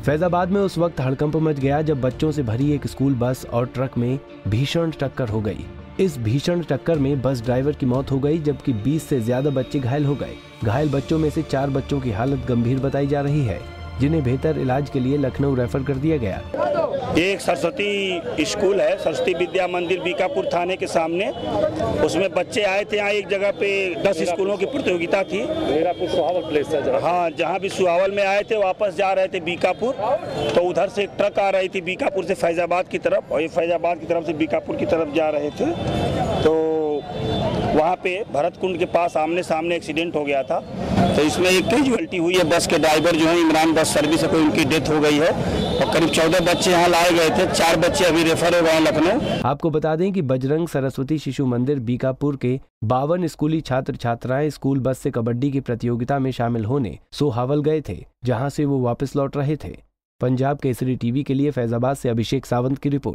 फैजाबाद में उस वक्त हड़कंप मच गया जब बच्चों से भरी एक स्कूल बस और ट्रक में भीषण टक्कर हो गई। इस भीषण टक्कर में बस ड्राइवर की मौत हो गई, जबकि 20 से ज्यादा बच्चे घायल हो गए। घायल बच्चों में से 4 बच्चों की हालत गंभीर बताई जा रही है, जिन्हें बेहतर इलाज के लिए लखनऊ रेफर कर दिया गया। एक सरस्वती स्कूल है, सरस्वती विद्या मंदिर बीकापुर थाने के सामने। उसमें बच्चे आए थे। यहाँ एक जगह पे 10 स्कूलों की प्रतियोगिता थी। सुहावल प्लेस है। हाँ, जहाँ भी सुहावल में आए थे, वापस जा रहे थे बीकापुर, तो उधर से एक ट्रक आ रही थी बीकापुर से फैजाबाद की तरफ, और ये फैजाबाद की तरफ से बीकापुर की तरफ जा रहे थे। तो वहाँ पे भरत कुंड के पास आमने सामने एक्सीडेंट हो गया था। तो इसमें एक कैजुअल्टी हुई है। बस के ड्राइवर जो है इमरान बस सर्विस से, कोई उनकी डेथ हो गई है, और करीब 14 बच्चे यहाँ लाए गए थे। 4 बच्चे अभी रेफर हो गए लखनऊ। आपको बता दें कि बजरंग सरस्वती शिशु मंदिर बीकापुर के 52 स्कूली छात्र छात्राएं स्कूल बस से कबड्डी की प्रतियोगिता में शामिल होने सोहावल गए थे, जहां से वो वापस लौट रहे थे। पंजाब केसरी टीवी के लिए फैजाबाद से अभिषेक सावंत की रिपोर्ट।